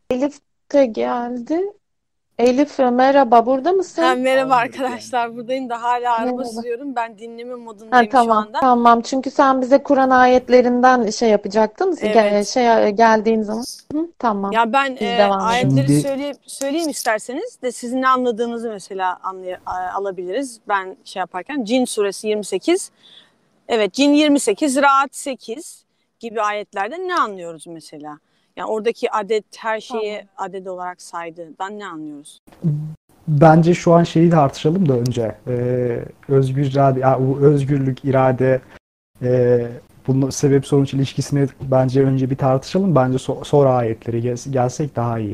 Elif de geldi. Elif merhaba, burada mısın? Merhaba Almıyoruz yani. arkadaşlar, buradayım da hala araba Merhaba. sürüyorum. Ben dinleme Ha, modundayım şu tamam anda. tamam, çünkü sen bize Kur'an ayetlerinden şey yapacaktın. Evet. Geldiğin zaman. Hı, tamam, Ya ben biz devam edelim. ayetleri Şimdi söyleyeyim isterseniz de sizin ne anladığınızı mesela alabiliriz. Ben şey yaparken Cin suresi 28. Evet, Cin 28, Ra'd 8 gibi ayetlerde ne anlıyoruz mesela? Yani oradaki adet her şeyi Tamam. adet olarak saydığından ne anlıyoruz? bence şu an şeyi tartışalım da önce. Özgür irade, ya bu özgürlük, irade, e, bunun sebep sonuç ilişkisini bence önce bir tartışalım. Bence sonra ayetleri gelsek daha iyi.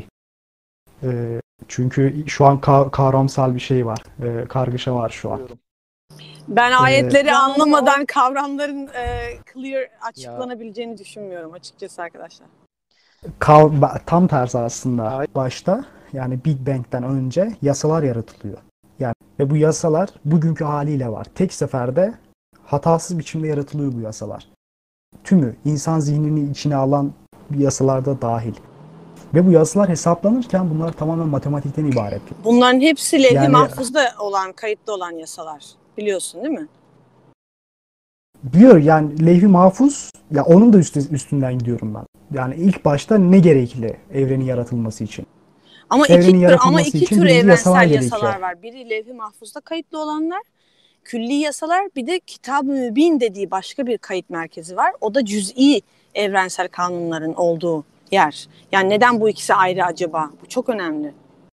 Çünkü şu an kavramsal bir şey var. Kargaşa var şu an. Ben E, ayetleri Yani anlamadan kavramların clear Ya açıklanabileceğini düşünmüyorum açıkçası arkadaşlar. tam tersi aslında. Başta yani Big Bang'den önce yasalar yaratılıyor. Yani ve bu yasalar bugünkü haliyle var. Tek seferde hatasız biçimde yaratılıyor bu yasalar. Tümü insan zihnini içine alan yasalar da dahil. Ve bu yasalar hesaplanırken bunlar tamamen matematikten ibaret. Bunların hepsi levh-i Yani mahfuzda olan, kayıtlı olan yasalar. Biliyorsun değil mi? diyor yani levh-i mahfuz ya onun da üstünden gidiyorum ben. Yani ilk başta ne gerekli evrenin yaratılması için? Ama Evrenin ama yaratılması iki için tür birinci yasalar evrensel gerekiyor. yasalar var. Biri levh-i mahfuzda kayıtlı olanlar, külli yasalar, bir de Kitab-ı Mübin dediği başka bir kayıt merkezi var. O da cüz'i evrensel kanunların olduğu yer. Yani neden bu ikisi ayrı acaba? Bu çok önemli.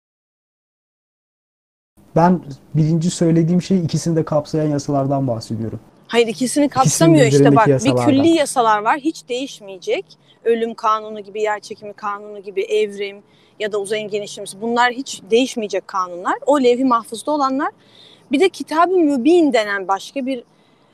Ben birinci söylediğim şey ikisini de kapsayan yasalardan bahsediyorum. Hayır, ikisini İkisinin de kapsamıyor işte bak. üzerindeki Bir külli yasalardan. yasalar var, hiç değişmeyecek. Ölüm kanunu gibi, yer çekimi kanunu gibi, evrim ya da uzayın genişlemesi, bunlar hiç değişmeyecek kanunlar. O levh-i mahfuzda olanlar. Bir de Kitab-ı Mübin denen başka bir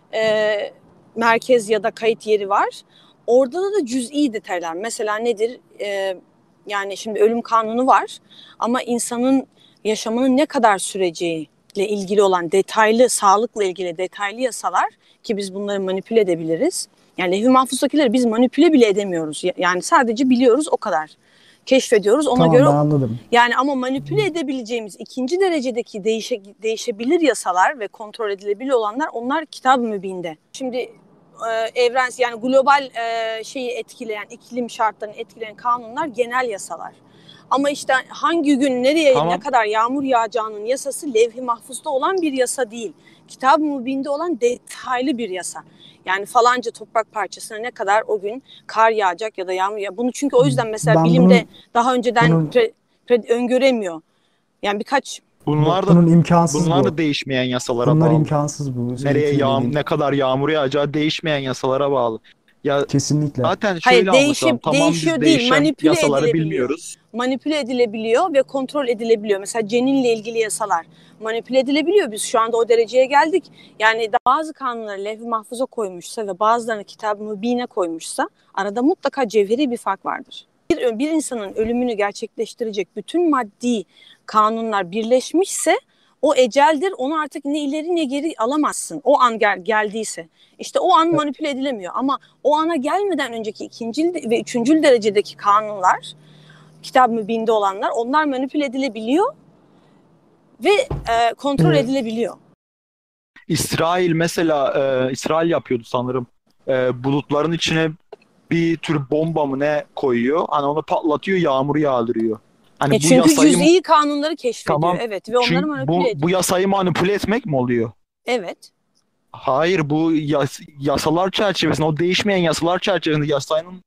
merkez ya da kayıt yeri var. Orada da cüz'i detaylar. Mesela nedir? Yani şimdi ölüm kanunu var ama insanın yaşamının ne kadar süreceğiyle ilgili olan detaylı, sağlıkla ilgili detaylı yasalar ki biz bunları manipüle edebiliriz. Yani levh-i mahfuzdakileri biz manipüle bile edemiyoruz. Yani sadece biliyoruz, o kadar. Keşfediyoruz ona Tamam göre. ben anladım. Yani ama manipüle edebileceğimiz ikinci derecedeki değişebilir yasalar ve kontrol edilebilir olanlar, onlar Kitab-ı Mübin'de. Şimdi evrensel, yani global şeyi etkileyen, iklim şartlarını etkileyen kanunlar genel yasalar. Ama işte hangi gün nereye ne tamam. kadar yağmur yağacağının yasası levh-i mahfuzda olan bir yasa değil. Kitab-ı Mübin'de olan detaylı bir yasa. Yani falanca toprak parçasına ne kadar o gün kar yağacak ya da yağmur yağacak. Bunu çünkü o yüzden mesela Ben bilimde daha önceden bunun öngöremiyor. Yani birkaç Bunlar da bunun imkansız bunlar da bu. değişmeyen yasalara Bunlar bağlı. imkansız bu senin dediğin. Ne kadar yağmur yağacağı değişmeyen yasalara bağlı. Ya Kesinlikle. zaten şöyle Hayır, anlaşılalım. Tamam, biz değişiyor değil, değişen manipüle yasaları edilebiliyor. bilmiyoruz. Manipüle edilebiliyor ve kontrol edilebiliyor. Mesela ceninle ilgili yasalar manipüle edilebiliyor. Biz şu anda o dereceye geldik. Yani bazı kanunları levh-i mahfuza koymuşsa ve bazılarını Kitab-ı Mübin'e koymuşsa arada mutlaka cevheri bir fark vardır. Bir insanın ölümünü gerçekleştirecek bütün maddi kanunlar birleşmişse o eceldir. Onu artık ne ileri ne geri alamazsın. O an geldiyse. İşte o an manipüle edilemiyor. Ama o ana gelmeden önceki ikinci ve üçüncü derecedeki kanunlar, Kitab-ı Mübin'de olanlar, onlar manipüle edilebiliyor ve kontrol Ee, edilebiliyor. İsrail mesela İsrail yapıyordu sanırım. Bulutların içine bir tür bomba mı ne koyuyor. Hani onu patlatıyor, yağmur yağdırıyor. Hani bu Çünkü yasayı cüz'i kanunları keşfediyor. tamam, Evet, ve onları çünkü manipüle bu ediyor. yasayı manipüle etmek mi oluyor? Evet. Hayır, bu yasalar çerçevesinde, o değişmeyen yasalar çerçevesinde yasanın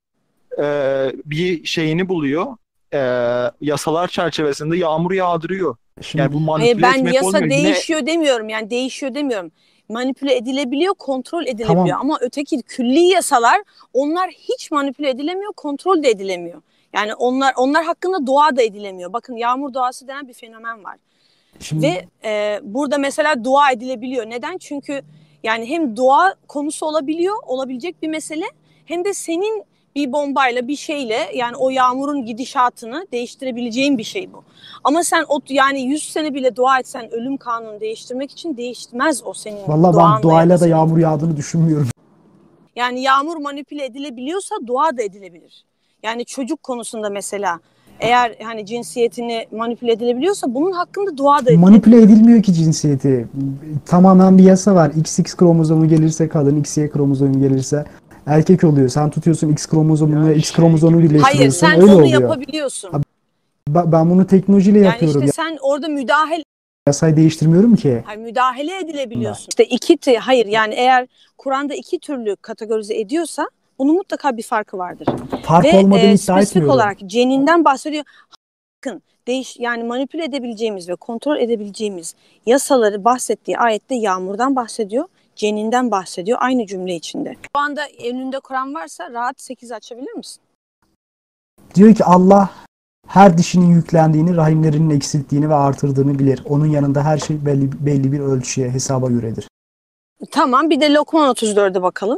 bir şeyini buluyor. E, Yasalar çerçevesinde yağmur yağdırıyor. Yani şimdi bu Hayır, manipüle ben etmek olmuyor. yasa Yine değişiyor demiyorum. Yani değişiyor demiyorum. Manipüle edilebiliyor, kontrol edilebiliyor. tamam. Ama öteki külli yasalar, onlar hiç manipüle edilemiyor, kontrol de edilemiyor. Yani onlar hakkında dua da edilemiyor. Bakın, yağmur duası denen bir fenomen var. Şimdi Ve burada mesela dua edilebiliyor. Neden? Çünkü yani hem dua konusu olabilecek bir mesele, hem de senin bir bombayla, bir şeyle, yani o yağmurun gidişatını değiştirebileceğin bir şey bu. Ama sen yani 100 sene bile dua etsen ölüm kanunu değiştirmek için değişmez o senin valla ben duanla ya da doğayla da senin. yağmur yağdığını düşünmüyorum. Yani yağmur manipüle edilebiliyorsa dua da edilebilir. Yani çocuk konusunda mesela eğer hani cinsiyetini manipüle edilebiliyorsa bunun hakkında dua da edilebilir. Manipüle edilmiyor ki cinsiyeti. Tamamen bir yasa var. XX kromozomu gelirse kadın, XY kromozomu gelirse erkek oluyor. Sen tutuyorsun X kromozomunu ve X kromozomunu Hayır, birleştiriyorsun. sen Öyle onu oluyor. yapabiliyorsun. Ben bunu teknolojiyle Yani yapıyorum. işte sen orada Yasayı değiştirmiyorum ki. müdahale edilebiliyorsun. İşte hayır, yani eğer Kur'an'da iki türlü kategorize ediyorsa bunun mutlaka bir farkı vardır. Fark Ve olmadığını iddia spesifik etmiyorum. olarak ceninden bahsediyor. Bakın yani manipüle edebileceğimiz ve kontrol edebileceğimiz yasaları bahsettiği ayette yağmurdan bahsediyor, ceninden bahsediyor aynı cümle içinde. Şu anda önünde Kur'an varsa rahat 8 açabilir misin? Diyor ki Allah her dişinin yüklendiğini, rahimlerinin eksilttiğini ve artırdığını bilir. Onun yanında her şey belli bir ölçüye, hesaba göredir. Tamam, bir de Lokman 34'e bakalım.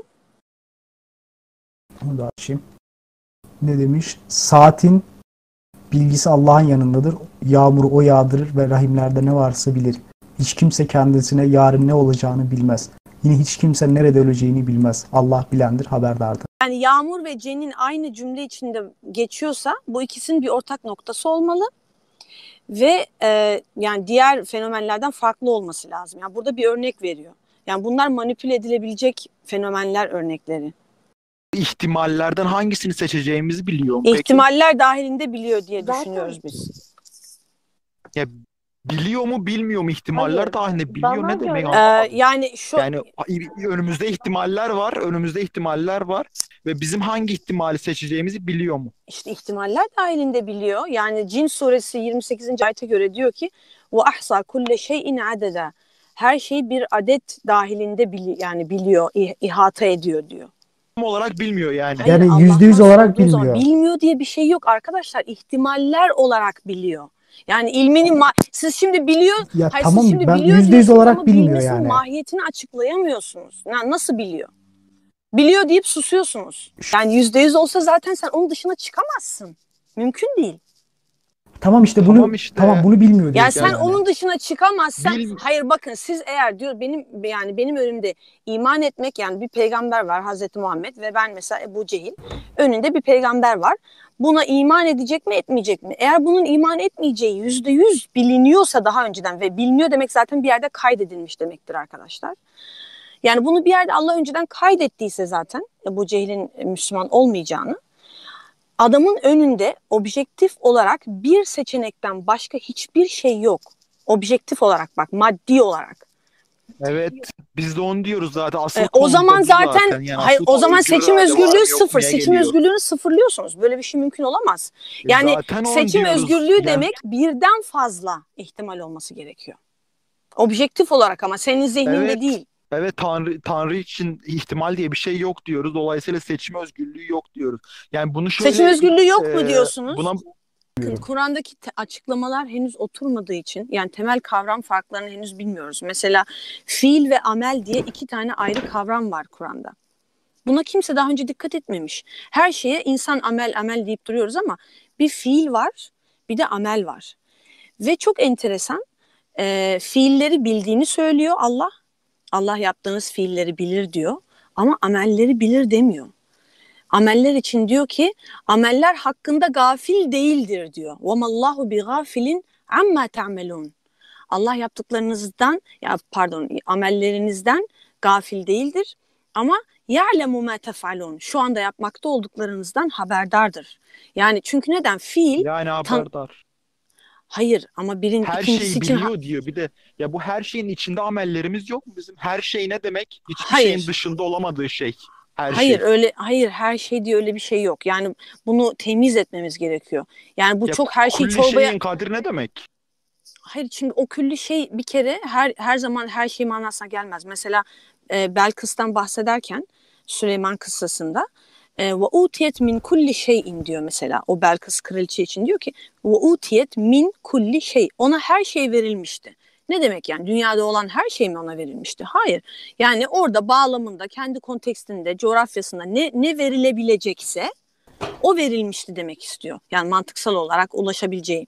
Onu da açayım. Ne demiş? Saatin bilgisi Allah'ın yanındadır. Yağmuru o yağdırır ve rahimlerde ne varsa bilir. Hiç kimse kendisine yarın ne olacağını bilmez. Yine hiç kimse nerede öleceğini bilmez. Allah bilendir, haberdardır. Yani yağmur ve cenin aynı cümle içinde geçiyorsa bu ikisinin bir ortak noktası olmalı ve yani diğer fenomenlerden farklı olması lazım. Yani burada bir örnek veriyor. Yani bunlar manipüle edilebilecek fenomenler örnekleri. İhtimallerden hangisini seçeceğimizi biliyor mu peki? İhtimaller dahilinde biliyor diye düşünüyoruz biz. Ya, biliyor mu bilmiyor mu ihtimaller Hayır, dahilinde biliyor bana ne demek göre- anlamadım. Yani Önümüzde ihtimaller var ve bizim hangi ihtimali seçeceğimizi biliyor mu? İşte ihtimaller dahilinde biliyor. Yani Cin suresi 28. ayete göre diyor ki ve ahsa kulle şeyin adeda. Her şeyi bir adet dahilinde biliyor, ihata ediyor diyor. Tam olarak bilmiyor yani. Hayır, Yani Allah'tan %100 olarak sorduğun zaman bilmiyor. bilmiyor diye bir şey yok arkadaşlar. İhtimaller olarak biliyor. Yani ilminin siz şimdi biliyor, Ya hayır tamam, siz şimdi ben biliyor %100 diyorsunuz olarak ama bilmiyor bilmesinin yani. mahiyetini açıklayamıyorsunuz. Nasıl biliyor? Biliyor deyip susuyorsunuz. Yani %100 olsa zaten sen onun dışına çıkamazsın. Mümkün değil. Tamam işte Tamam işte. bunu bilmiyor Yani diyorsun sen yani. onun dışına çıkamazsan, Bil- hayır bakın siz eğer diyor benim önümde iman etmek, yani bir peygamber var Hazreti Muhammed ve ben mesela Ebu Cehil, önünde bir peygamber var. Buna iman edecek mi etmeyecek mi? Eğer bunun iman etmeyeceği %100 biliniyorsa daha önceden, ve biliniyor demek zaten bir yerde kaydedilmiş demektir arkadaşlar. Yani bunu bir yerde Allah önceden kaydettiyse zaten Ebu Cehil'in Müslüman olmayacağını, adamın önünde objektif olarak bir seçenekten başka hiçbir şey yok. Objektif olarak bak, maddi olarak. Evet, biz de onu diyoruz zaten. Asıl O konu da zaman bu zaten Yani hayır, asıl o konu zaman özgür seçim irade var özgürlüğü mı yok sıfır. muya Seçim geliyor. özgürlüğünü sıfırlıyorsunuz. Böyle bir şey mümkün olamaz. Yani Zaten onu seçim diyoruz. özgürlüğü Yani demek birden fazla ihtimal olması gerekiyor. Objektif olarak, ama senin zihninde evet, değil. evet, Tanrı için ihtimal diye bir şey yok diyoruz. Dolayısıyla seçim özgürlüğü yok diyoruz. Yani bunu Seçim şöyle özgürlüğü yok mu diyorsunuz? buna Bakın, Kur'an'daki açıklamalar henüz oturmadığı için, yani temel kavram farklarını henüz bilmiyoruz. Mesela fiil ve amel diye iki tane ayrı kavram var Kur'an'da. Buna kimse daha önce dikkat etmemiş. Her şeye insan amel deyip duruyoruz ama bir fiil var, bir de amel var. Ve çok enteresan, fiilleri bildiğini söylüyor Allah. Allah yaptığınız fiilleri bilir diyor ama amelleri bilir demiyor. Ameller için diyor ki ameller hakkında gafil değildir diyor. وَمَا بِغَافِلٍ عَمَّا تَعْمَلُونَ. Allah yaptıklarınızdan, amellerinizden gafil değildir ama يَعْلَمُ مَا تَفْعَلُونَ. Şu anda yapmakta olduklarınızdan haberdardır. Yani çünkü neden? Fiil yani haberdar. hayır, ama Her ikincisi şeyi için biliyor diyor. Bir de ya bu her şeyin içinde amellerimiz yok mu bizim? Her şey ne demek? Hiçbir şeyin hayır. dışında olamadığı şey. Her Hayır şey. öyle, hayır, her şey diye öyle bir şey yok. Yani bunu temiz etmemiz gerekiyor. Yani bu Ya çok her şeyi kulli çorbaya. şeyin kadri ne demek? Hayır, çünkü o külli şey bir kere her zaman her şey manasına gelmez. Mesela Belkıs'tan bahsederken Süleyman kıssasında ve utiyet min kulli şeyin diyor mesela, o Belkıs kraliçe için diyor ki ve utiyet min kulli şey, ona her şey verilmişti. Ne demek yani? Dünyada olan her şey mi ona verilmişti? Hayır. Yani orada bağlamında, kendi kontekstinde, coğrafyasında ne verilebilecekse o verilmişti demek istiyor. Yani mantıksal olarak ulaşabileceği.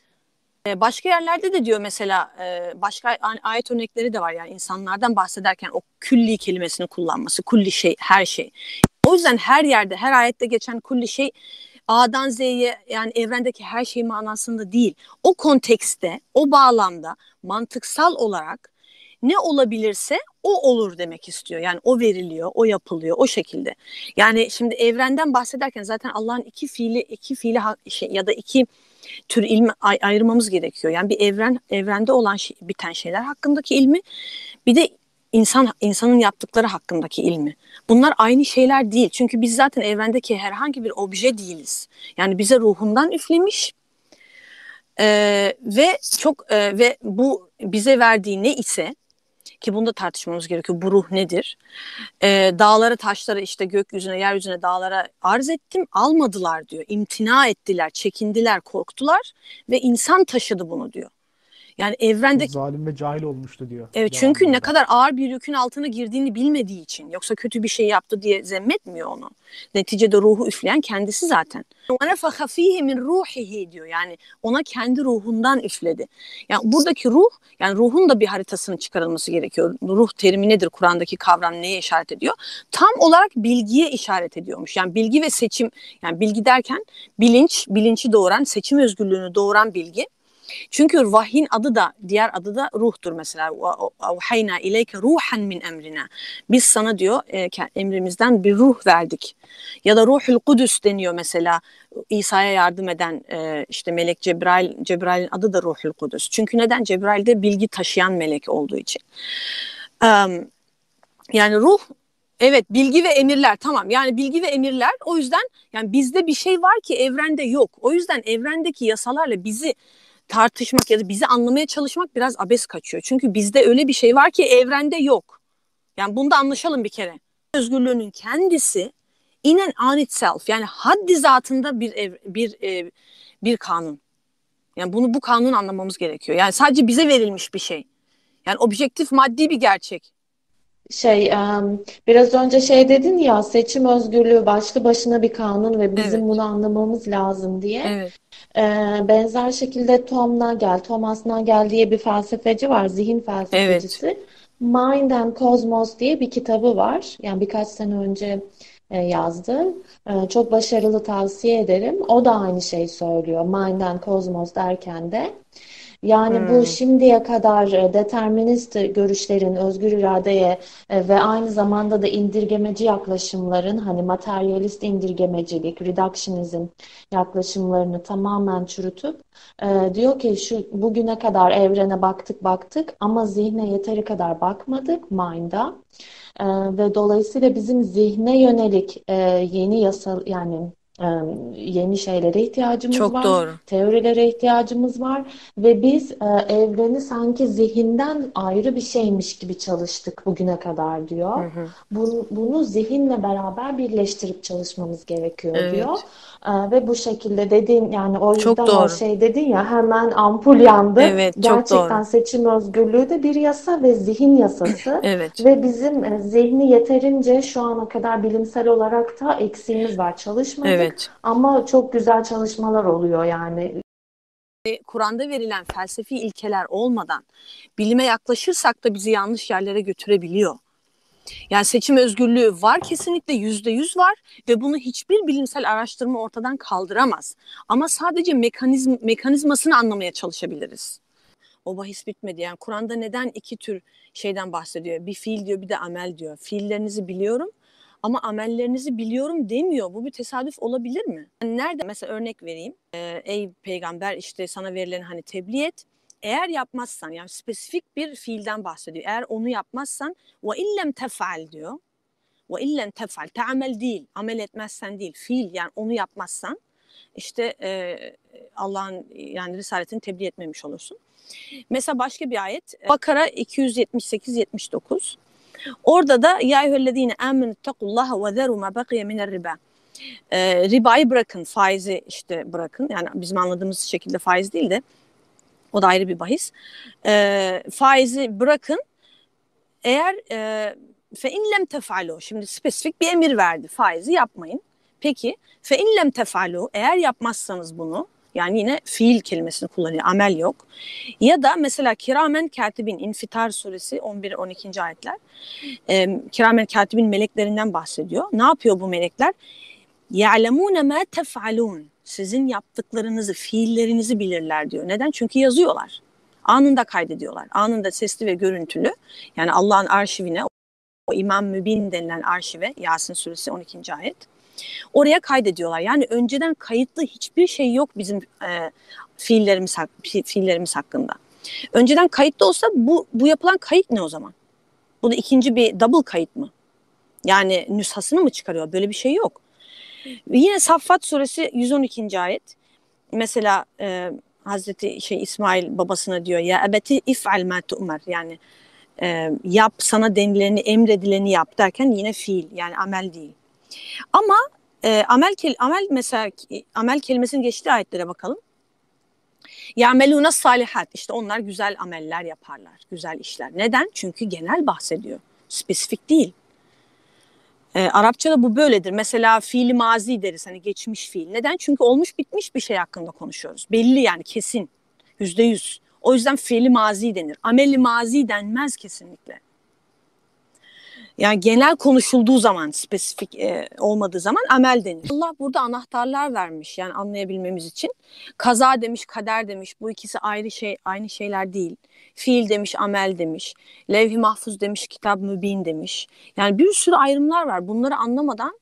Başka yerlerde de diyor mesela, başka ayet örnekleri de var, yani insanlardan bahsederken o külli kelimesini kullanması, kulli şey, her şey. O yüzden her yerde, her ayette geçen kulli şey A'dan Z'ye, yani evrendeki her şey manasında değil. O kontekste, o bağlamda mantıksal olarak ne olabilirse o olur demek istiyor. Yani o veriliyor, o yapılıyor, o şekilde. Yani şimdi evrenden bahsederken zaten Allah'ın iki fiili ya da iki tür ilmi ayırmamız gerekiyor. Yani bir evrende olan biten şeyler hakkındaki ilmi, bir de insanın yaptıkları hakkındaki ilmi. Bunlar aynı şeyler değil. Çünkü biz zaten evrendeki herhangi bir obje değiliz. Yani bize ruhundan üflemiş ve bu bize verdiği ne ise, ki bunu da tartışmamız gerekiyor. Bu ruh nedir? Dağlara, taşlara, işte gökyüzüne, yeryüzüne, dağlara arz ettim. Almadılar diyor. İmtina ettiler, çekindiler, korktular ve insan taşıdı bunu diyor. Yani evrende Zalim ve cahil olmuştu diyor. evet, çünkü ne Devamında. kadar ağır bir yükün altına girdiğini bilmediği için, yoksa kötü bir şey yaptı diye zemmetmiyor onu. Neticede ruhu üfleyen kendisi zaten. وَنَفَخَ ف۪يهِ مِنْ رُوحِهِ diyor. Yani ona kendi ruhundan üfledi. Yani buradaki ruh, yani ruhun da bir haritasının çıkarılması gerekiyor. Ruh terimi nedir? Kur'an'daki kavram neye işaret ediyor? Tam olarak bilgiye işaret ediyormuş. Yani bilgi ve seçim, yani bilgi derken bilinci doğuran, seçim özgürlüğünü doğuran bilgi. Çünkü vahyin adı da, diğer adı da ruhtur mesela. وَاَوْحَيْنَا اِلَيْكَ رُوحًا مِنْ اَمْرِنَا. Biz sana diyor emrimizden bir ruh verdik. Ya da Ruhul Kudüs deniyor mesela. İsa'ya yardım eden işte melek Cebrail'in adı da Ruhul Kudüs. Çünkü neden? Cebrail de bilgi taşıyan melek olduğu için. Yani ruh, evet, bilgi ve emirler, tamam, yani bilgi ve emirler, o yüzden yani bizde bir şey var ki evrende yok. O yüzden evrendeki yasalarla bizi tartışmak ya da bizi anlamaya çalışmak biraz abes kaçıyor. Çünkü bizde öyle bir şey var ki evrende yok. Yani bunda anlaşalım bir kere. Özgürlüğünün kendisi in and on itself, yani haddi zatında bir kanun. Yani bu kanun anlamamız gerekiyor. Yani sadece bize verilmiş bir şey. Yani objektif maddi bir gerçek. Biraz önce dedin ya, seçim özgürlüğü başlı başına bir kanun ve bizim Evet. bunu anlamamız lazım diye. Evet. Benzer şekilde Thomas Nagel diye bir felsefeci var, zihin Evet. felsefecisi. Mind and Cosmos diye bir kitabı var. Yani birkaç sene önce yazdı. Çok başarılı, tavsiye ederim. O da aynı şeyi söylüyor. Mind and Cosmos derken de. Yani bu şimdiye kadar determinist görüşlerin, özgür iradeye ve aynı zamanda da indirgemeci yaklaşımların, hani materyalist indirgemecilik, reductionizm yaklaşımlarını tamamen çürütüp diyor ki bugüne kadar evrene baktık ama zihne yeteri kadar bakmadık, mind'a. Ve dolayısıyla bizim zihne yönelik yeni yasal, yani yeni şeylere ihtiyacımız Çok var, doğru. teorilere ihtiyacımız var ve biz evreni sanki zihinden ayrı bir şeymiş gibi çalıştık bugüne kadar diyor. Bunu zihinle beraber birleştirip çalışmamız gerekiyor diyor. Evet. Ve bu şekilde dediğin, yani o Çok yüzden doğru. dedin ya, hemen ampul yandı. Evet, çok Gerçekten doğru. seçim özgürlüğü de bir yasa ve zihin yasası. Evet. Ve bizim zihni yeterince şu ana kadar bilimsel olarak da eksiğimiz var. Çalışmadık Evet. ama çok güzel çalışmalar oluyor yani. Kur'an'da verilen felsefi ilkeler olmadan bilime yaklaşırsak da bizi yanlış yerlere götürebiliyor. Yani seçim özgürlüğü var, kesinlikle %100 var ve bunu hiçbir bilimsel araştırma ortadan kaldıramaz. Ama sadece mekanizmasını anlamaya çalışabiliriz. O bahis bitmedi. Yani Kur'an'da neden iki tür şeyden bahsediyor? Bir fiil diyor, bir de amel diyor. Fiillerinizi biliyorum ama amellerinizi biliyorum demiyor. Bu bir tesadüf olabilir mi? Yani nerede? Mesela örnek vereyim. Ey peygamber, işte sana verilen hani tebliğ et. Eğer yapmazsan, yani spesifik bir fiilden bahsediyor. Eğer onu yapmazsan ve illem tef'al diyor. Ve illen tef'al. Te'amel değil. Amel etmezsen değil. Fiil, yani onu yapmazsan işte Allah'ın yani risaletini tebliğ etmemiş olursun. Mesela başka bir ayet, Bakara 278-79. Orada da ya eyyühellezine amenüttekullaha ve zeru ma bakiye miner riba. Ribayı bırakın, faizi işte bırakın. Yani bizim anladığımız şekilde faiz değil de o da ayrı bir bahis. Faizi bırakın. Eğer fe in lem tefalu, şimdi spesifik bir emir verdi, faizi yapmayın. Peki fe in lem tefalu, eğer yapmazsanız bunu, yani yine fiil kelimesini kullanıyor, amel yok. Ya da mesela kiramen katibin, İnfitar suresi 11-12. ayetler. Kiramen katibin meleklerinden bahsediyor. Ne yapıyor bu melekler? يَعْلَمُونَ مَا تَفْعَلُونَ. Sizin yaptıklarınızı, fiillerinizi bilirler diyor. Neden? Çünkü yazıyorlar. Anında kaydediyorlar. Anında sesli ve görüntülü. Yani Allah'ın arşivine, o İmam Mübin denilen arşive, Yasin suresi 12. ayet. Oraya kaydediyorlar. Yani önceden kayıtlı hiçbir şey yok bizim fiillerimiz hakkında. Önceden kayıtlı olsa bu yapılan kayıt ne o zaman? Bu da ikinci bir double kayıt mı? Yani nüshasını mı çıkarıyor? Böyle bir şey yok. Yine Saffat suresi 112. ayet. Mesela Hazreti İsmail babasına diyor ya ebeti if'al ma tu'mer, yani yap, sana denileni, emredileni yap derken yine fiil, yani amel değil. Ama amel mesela amel kelimesinin geçtiği ayetlere bakalım. Ya'melûne salihat, işte onlar güzel ameller yaparlar, güzel işler. Neden? Çünkü genel bahsediyor. Spesifik değil. Arapçada bu böyledir. Mesela fiili mazi deriz, hani geçmiş fiil. Neden? Çünkü olmuş bitmiş bir şey hakkında konuşuyoruz. Belli, yani kesin. %100. O yüzden fiili mazi denir. Ameli mazi denmez kesinlikle. Yani genel konuşulduğu zaman, spesifik olmadığı zaman amel denir. Allah burada anahtarlar vermiş, yani anlayabilmemiz için. Kaza demiş, kader demiş. Bu ikisi aynı şeyler değil. Fiil demiş, amel demiş. Levh-i mahfuz demiş, kitab-ı mübin demiş. Yani bir sürü ayrımlar var. Bunları anlamadan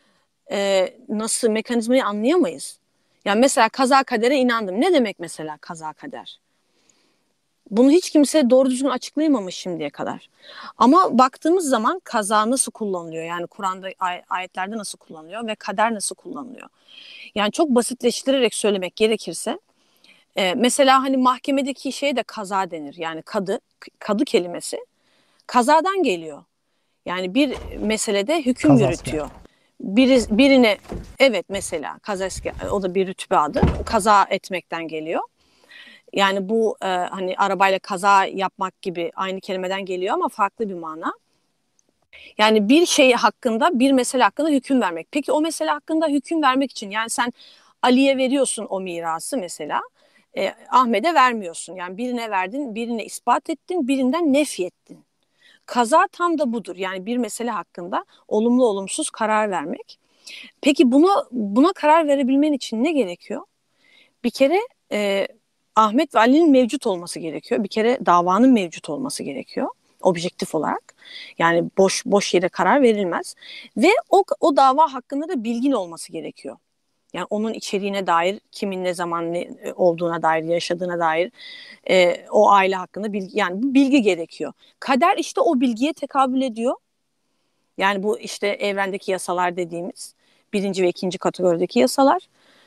nasıl mekanizmayı anlayamayız. Yani mesela kaza kadere inandım. Ne demek mesela kaza kader? Bunu hiç kimse doğru düzgün açıklayamamış şimdiye kadar. Ama baktığımız zaman kaza nasıl kullanılıyor? Yani Kur'an'da ayetlerde nasıl kullanılıyor ve kader nasıl kullanılıyor? Yani çok basitleştirerek söylemek gerekirse mesela hani mahkemedeki şeye de kaza denir. Yani kadı kelimesi kazadan geliyor. Yani bir meselede hüküm yürütüyor. Birine evet, mesela kazasker, o da bir rütbe adı, kaza etmekten geliyor. Yani bu hani arabayla kaza yapmak gibi aynı kelimeden geliyor ama farklı bir mana. Yani bir şey hakkında, bir mesele hakkında hüküm vermek. Peki o mesele hakkında hüküm vermek için, yani sen Ali'ye veriyorsun o mirası mesela, Ahmet'e vermiyorsun. Yani birine verdin, birine ispat ettin, birinden nefy ettin. Kaza tam da budur. Yani bir mesele hakkında olumlu olumsuz karar vermek. Peki buna karar verebilmen için ne gerekiyor? Bir kere Ahmet ve Ali'nin mevcut olması gerekiyor. Bir kere davanın mevcut olması gerekiyor. Objektif olarak. Yani boş yere karar verilmez. Ve o dava hakkında da bilgin olması gerekiyor. Yani onun içeriğine dair, kimin ne zaman ne olduğuna dair, yaşadığına dair o aile hakkında bilgi gerekiyor. Kader işte o bilgiye tekabül ediyor. Yani bu işte evrendeki yasalar dediğimiz birinci ve ikinci kategorideki yasalar.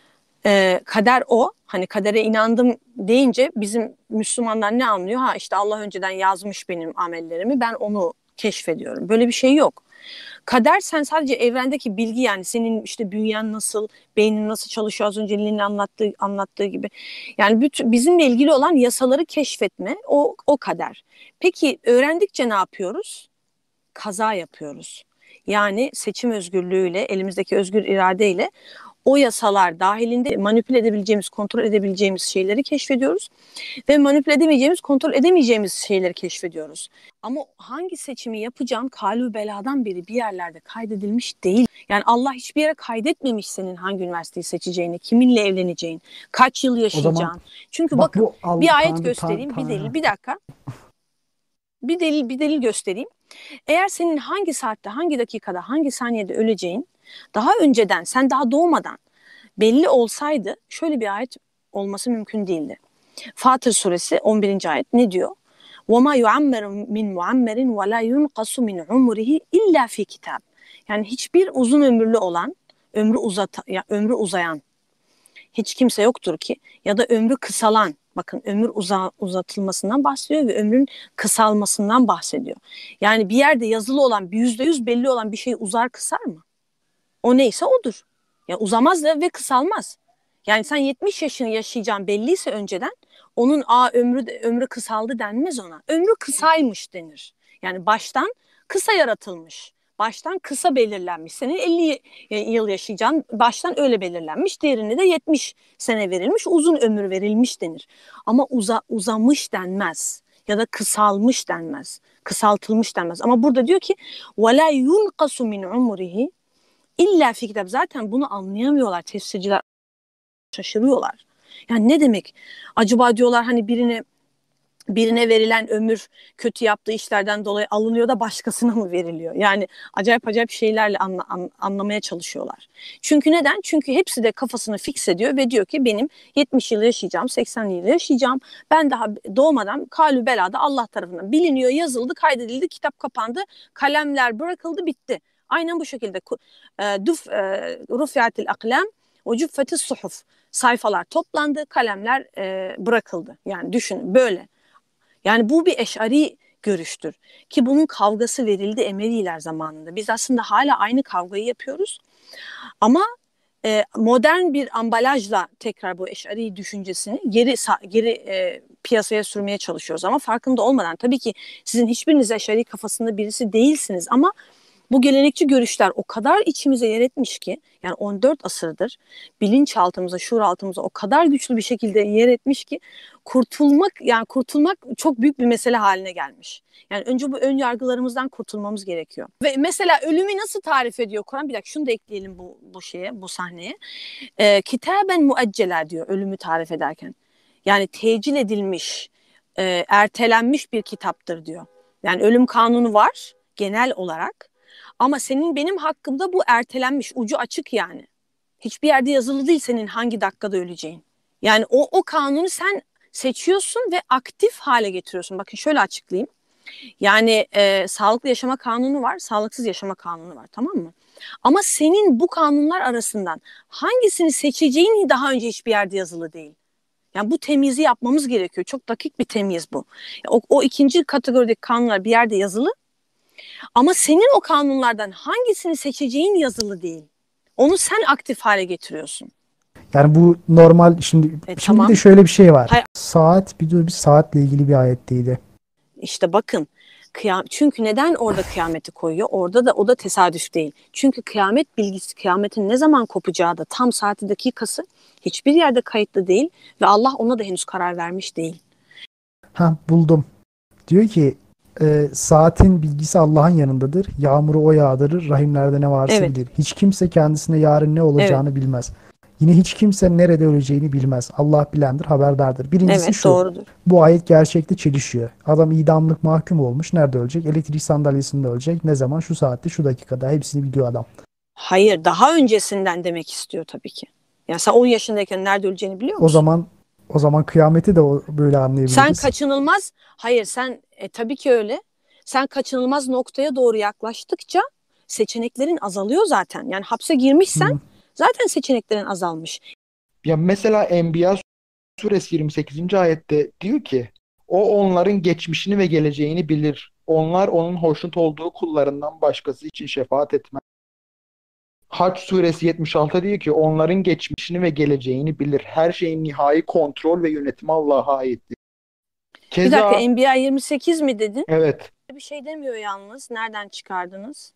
Kader o. Hani kadere inandım deyince bizim Müslümanlar ne anlıyor? Ha işte Allah önceden yazmış benim amellerimi, ben onu keşfediyorum. Böyle bir şey yok. Kader, sen sadece evrendeki bilgi, yani senin işte bünyen nasıl, beynin nasıl çalışıyor, az önce Lin'in anlattığı gibi. Yani bizimle ilgili olan yasaları keşfetme, o kader. Peki öğrendikçe ne yapıyoruz? Kaza yapıyoruz. Yani seçim özgürlüğüyle, elimizdeki özgür iradeyle o yasalar dahilinde manipüle edebileceğimiz, kontrol edebileceğimiz şeyleri keşfediyoruz. Ve manipüle edemeyeceğimiz, kontrol edemeyeceğimiz şeyleri keşfediyoruz. Ama hangi seçimi yapacağın kalü beladan beri bir yerlerde kaydedilmiş değil. Yani Allah hiçbir yere kaydetmemiş senin hangi üniversiteyi seçeceğini, kiminle evleneceğin, kaç yıl yaşayacağın. Çünkü bakın bir ayet göstereyim, bir delil, bir dakika. Bir delil göstereyim. Eğer senin hangi saatte, hangi dakikada, hangi saniyede öleceğin daha önceden, sen daha doğmadan belli olsaydı şöyle bir ayet olması mümkün değildi. Fatır suresi 11. ayet ne diyor? وَمَا يُعَمَّرُ مِنْ مُعَمَّرٍ وَلَا يُنْقَسُ مِنْ عُمُرِهِ اِلَّا فِي كِتَابٍ. Yani hiçbir uzun ömürlü olan, ömrü uzayan hiç kimse yoktur ki, ya da ömrü kısalan, bakın ömür uzatılmasından bahsediyor ve ömrün kısalmasından bahsediyor. Yani bir yerde yazılı olan, %100 belli olan bir şey uzar kısar mı? O neyse odur. Ya uzamaz da ve kısalmaz. Yani sen 70 yaşını yaşayacağın belliyse önceden, onun ömrü kısaldı denmez ona. Ömrü kısaymış denir. Yani baştan kısa yaratılmış. Baştan kısa belirlenmiş. Senin 50 yıl yaşayacağın baştan öyle belirlenmiş. Diğerine de 70 sene verilmiş. Uzun ömür verilmiş denir. Ama uzamış denmez. Ya da kısalmış denmez. Kısaltılmış denmez. Ama burada diyor ki وَلَا يُنْقَسُ مِنْ عُمُرِهِ İlla fi kitap. Zaten bunu anlayamıyorlar tefsirciler, şaşırıyorlar. Yani ne demek? Acaba diyorlar hani birine verilen ömür kötü yaptığı işlerden dolayı alınıyor da başkasına mı veriliyor? Yani acayip şeylerle anlamaya çalışıyorlar. Çünkü neden? Çünkü hepsi de kafasını fix ediyor ve diyor ki benim 70 yıl yaşayacağım, 80 yıl yaşayacağım. Ben daha doğmadan kalü belada Allah tarafından biliniyor, yazıldı, kaydedildi, kitap kapandı, kalemler bırakıldı, bitti. Aynen bu şekilde rufiatil aklam ve cuffetis suhuf. Sayfalar toplandı, kalemler bırakıldı. Yani düşünün böyle. Yani bu bir eşari görüştür ki bunun kavgası verildi Emeviler zamanında. Biz aslında hala aynı kavgayı yapıyoruz ama modern bir ambalajla tekrar bu eşari düşüncesini geri piyasaya sürmeye çalışıyoruz ama farkında olmadan. Tabii ki sizin hiçbiriniz eşari kafasında birisi değilsiniz ama bu gelenekçi görüşler o kadar içimize yer etmiş ki, yani 14 asırdır bilinçaltımıza, şuuraltımıza o kadar güçlü bir şekilde yer etmiş ki kurtulmak çok büyük bir mesele haline gelmiş. Yani önce bu ön yargılarımızdan kurtulmamız gerekiyor. Ve mesela ölümü nasıl tarif ediyor Kur'an? Bir dakika şunu da ekleyelim bu sahneye. Kitaben mueccela diyor ölümü tarif ederken. Yani tecil edilmiş, ertelenmiş bir kitaptır diyor. Yani ölüm kanunu var genel olarak. Ama senin benim hakkımda bu ertelenmiş, ucu açık yani. Hiçbir yerde yazılı değil senin hangi dakikada öleceğin. Yani o kanunu sen seçiyorsun ve aktif hale getiriyorsun. Bakın şöyle açıklayayım. Yani sağlıklı yaşama kanunu var, sağlıksız yaşama kanunu var, tamam mı? Ama senin bu kanunlar arasından hangisini seçeceğin daha önce hiçbir yerde yazılı değil. Yani bu temyizi yapmamız gerekiyor. Çok dakik bir temyiz bu. O ikinci kategorideki kanunlar bir yerde yazılı. Ama senin o kanunlardan hangisini seçeceğin yazılı değil. Onu sen aktif hale getiriyorsun. Yani bu normal şimdi Tamam. bir de şöyle bir şey var. Hayır. Bir saatle ilgili bir ayetteydi. İşte bakın çünkü neden orada kıyameti koyuyor? Orada da o da tesadüf değil. Çünkü kıyamet bilgisi, kıyametin ne zaman kopacağı da tam saati dakikası hiçbir yerde kayıtlı değil ve Allah ona da henüz karar vermiş değil. Buldum. Diyor ki saatin bilgisi Allah'ın yanındadır. Yağmuru o yağdırır. Rahimlerde ne varsa bilir. Hiç kimse kendisine yarın ne olacağını bilmez. Yine hiç kimse nerede öleceğini bilmez. Allah bilendir, haberdardır. Birincisi şu. Doğrudur. Bu ayet gerçekte çelişiyor. Adam idamlık mahkum olmuş. Nerede ölecek? Elektrik sandalyesinde ölecek. Ne zaman? Şu saatte, şu dakikada. Hepsini biliyor adam. Hayır, daha öncesinden demek istiyor tabii ki. Yani sen 10 yaşındayken nerede öleceğini biliyor musun? O zaman kıyameti de böyle anlayabiliriz. Sen kaçınılmaz, hayır sen tabii ki öyle. Sen kaçınılmaz noktaya doğru yaklaştıkça seçeneklerin azalıyor zaten. Yani hapse girmişsen zaten seçeneklerin azalmış. Ya mesela Enbiya suresi 28. ayette diyor ki o onların geçmişini ve geleceğini bilir. Onlar onun hoşnut olduğu kullarından başkası için şefaat etmez. Hac suresi 76 diyor ki onların geçmişini ve geleceğini bilir. Her şeyin nihai kontrol ve yönetimi Allah'a aittir. Bir dakika, Enbiya 28 mi dedin? Evet. Bir şey demiyor yalnız. Nereden çıkardınız?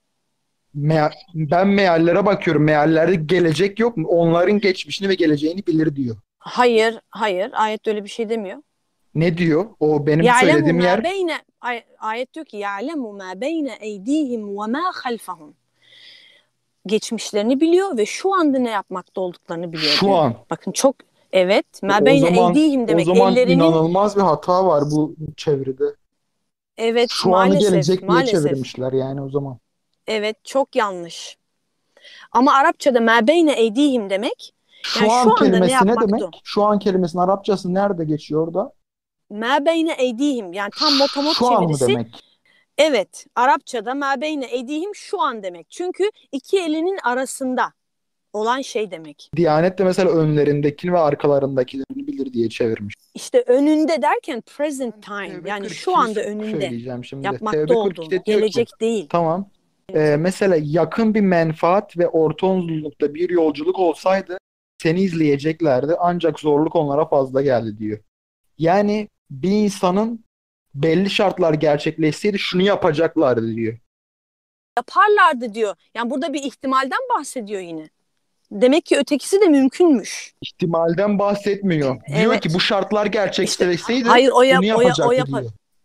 Ben meallere bakıyorum. Meallerde gelecek yok mu? Onların geçmişini ve geleceğini bilir diyor. Hayır. Ayet öyle bir şey demiyor. Ne diyor? O benim söylediğim yer. Ayet diyor ki يَعْلَمُ مَا بَيْنَ اَيْد۪يهِمْ وَمَا خَلْفَهُمْ. Geçmişlerini biliyor ve şu anda ne yapmakta olduklarını biliyor. Şu diyor. an. Bakın çok مَا بَيْنَ اَيْد۪يهِمْ demek. O zaman ellerinin... inanılmaz bir hata var bu çeviride. Evet, şu maalesef. Şu anı gelecek diye çevirmişler yani o zaman. Evet, çok yanlış. Ama Arapçada مَا بَيْنَ اَيْد۪يهِمْ demek. Yani şu anda ne demek? Şu an kelimesinin Arapçası nerede geçiyor orada? مَا بَيْنَ اَيْد۪يهِمْ yani tam motomot şu an çevirisi. Mı demek? Evet, Arapçada مَا بَيْنَ اَيْد۪يهِمْ şu an demek. Çünkü iki elinin arasında olan şey demek. Diyanet de mesela önlerindekini ve arkalarındakilerini bilir diye çevirmiş. İşte önünde derken present time yani şu anda önünde şimdi. yapmakta olduğu, gelecek değil. Tamam. Mesela yakın bir menfaat ve orta uzunlukta bir yolculuk olsaydı seni izleyeceklerdi ancak zorluk onlara fazla geldi diyor. Yani bir insanın belli şartlar gerçekleşseydi şunu yapacaklardı diyor. Yaparlardı diyor. Yani burada bir ihtimalden bahsediyor yine. Demek ki ötekisi de mümkünmüş. İhtimalden bahsetmiyor. Evet. Diyor ki bu şartlar gerçekleşseydi hayır, bunu yapacaktı diyor.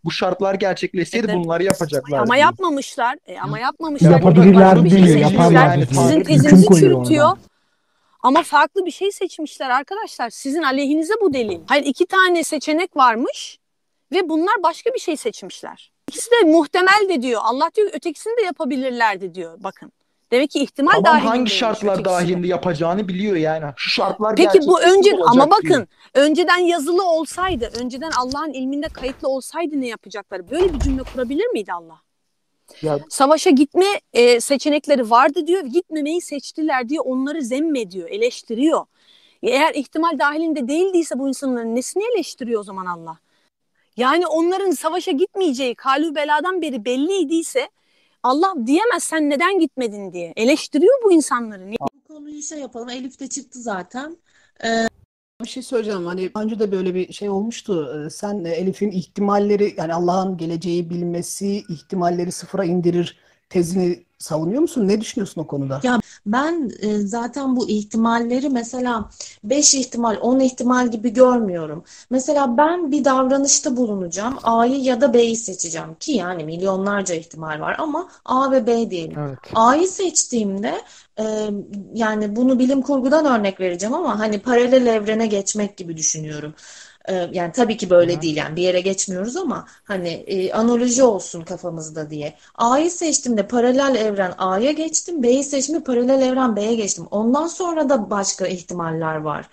Bu şartlar gerçekleşseydi Evet. bunları yapacaklardı Ama diyor. yapmamışlar. Ama yapmamışlar. Yapabilirler Başka bir şey diyor, seçmişler. yaparlar Yani diyor. Sizin Tanrı tezinizi Hüküm koyuyor çürütüyor. oradan. Ama farklı bir şey seçmişler arkadaşlar. Sizin aleyhinize bu delil. Hayır, 2 tane seçenek varmış ve bunlar başka bir şey seçmişler. İkisi de muhtemel de diyor. Allah diyor ötekisini de yapabilirlerdi diyor. Bakın. Demek ki ihtimal Tamam, hangi dahilindeymiş şartlar ötekisi de. dahilinde yapacağını biliyor yani. Şu şartlar Peki bu gerçekleşti ama olacak bakın diyor. önceden yazılı olsaydı, önceden Allah'ın ilminde kayıtlı olsaydı ne yapacakları? Böyle bir cümle kurabilir miydi Allah? Ya Savaşa gitme seçenekleri vardı diyor, gitmemeyi seçtiler diyor, onları zemmediyor, eleştiriyor. Eğer ihtimal dahilinde değildiyse bu insanların nesini eleştiriyor o zaman Allah? Yani onların savaşa gitmeyeceği kalü beladan beri belliydiyse Allah diyemez sen neden gitmedin diye. Eleştiriyor bu insanları. Bu konuyu şey yapalım. Elif de çıktı zaten. Bir şey söyleyeceğim. Hani daha önce de böyle bir şey olmuştu. Sen Elif'in ihtimalleri, yani Allah'ın geleceği bilmesi ihtimalleri sıfıra indirir tezini savunuyor musun? Ne düşünüyorsun o konuda? Ya ben zaten bu ihtimalleri mesela 5 ihtimal, 10 ihtimal gibi görmüyorum. Mesela ben bir davranışta bulunacağım. A'yı ya da B'yi seçeceğim ki yani milyonlarca ihtimal var ama A ve B diyelim. evet. A'yı seçtiğimde yani bunu bilim kurgudan örnek vereceğim ama hani paralel evrene geçmek gibi düşünüyorum. Yani tabii ki böyle değil, yani bir yere geçmiyoruz ama hani analoji olsun kafamızda diye. A'yı seçtiğimde paralel evren A'ya geçtim. B'yi seçtiğimde paralel evren B'ye geçtim. Ondan sonra da başka ihtimaller var.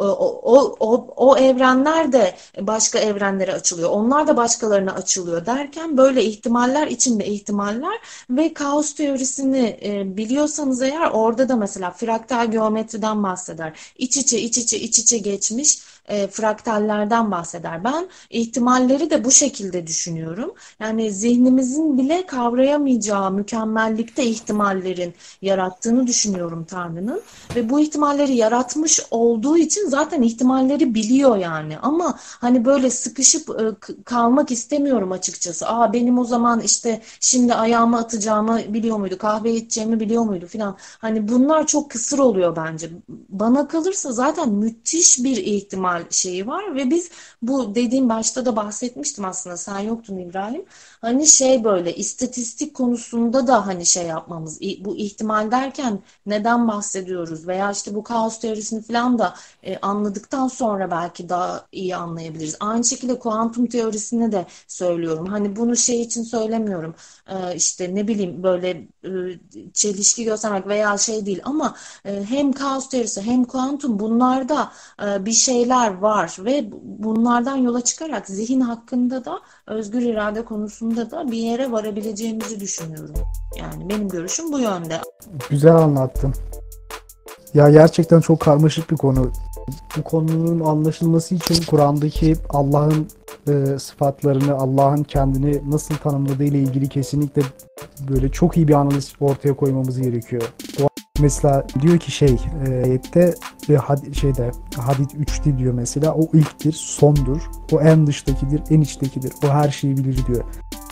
O evrenler de başka evrenlere açılıyor. Onlar da başkalarına açılıyor derken böyle ihtimaller içinde ihtimaller ve kaos teorisini biliyorsanız eğer orada da mesela fraktal geometriden bahseder. İç içe geçmiş fraktallerden bahseder. Ben ihtimalleri de bu şekilde düşünüyorum. Yani zihnimizin bile kavrayamayacağı mükemmellikte ihtimallerin yarattığını düşünüyorum Tanrı'nın. Ve bu ihtimalleri yaratmış olduğu için zaten ihtimalleri biliyor yani. Ama hani böyle sıkışıp kalmak istemiyorum açıkçası. Benim o zaman işte şimdi ayağımı atacağımı biliyor muydu? Kahve içeceğimi biliyor muydu filan. Hani bunlar çok kısır oluyor bence. Bana kalırsa zaten müthiş bir ihtimal şeyi var ve biz bu dediğim başta da bahsetmiştim aslında, sen yoktun İbrahim. Hani şey böyle istatistik konusunda da hani şey yapmamız, bu ihtimal derken neden bahsediyoruz veya işte bu kaos teorisini falan da anladıktan sonra belki daha iyi anlayabiliriz. Aynı şekilde kuantum teorisini de söylüyorum. Hani bunu şey için söylemiyorum. İşte ne bileyim böyle çelişki göstermek veya şey değil ama hem kaos teorisi hem kuantum, bunlarda bir şeyler var ve bunlardan yola çıkarak zihin hakkında da özgür irade konusunda da bir yere varabileceğimizi düşünüyorum. Yani benim görüşüm bu yönde. Güzel anlattın. Ya gerçekten çok karmaşık bir konu. Bu konunun anlaşılması için Kur'an'daki Allah'ın sıfatlarını, Allah'ın kendini nasıl tanımladığı ile ilgili kesinlikle böyle çok iyi bir analiz ortaya koymamız gerekiyor. O mesela diyor ki ayette Hadid 3'te diyor mesela, o ilktir, sondur, o en dıştakidir, en içtekidir, o her şeyi bilir diyor.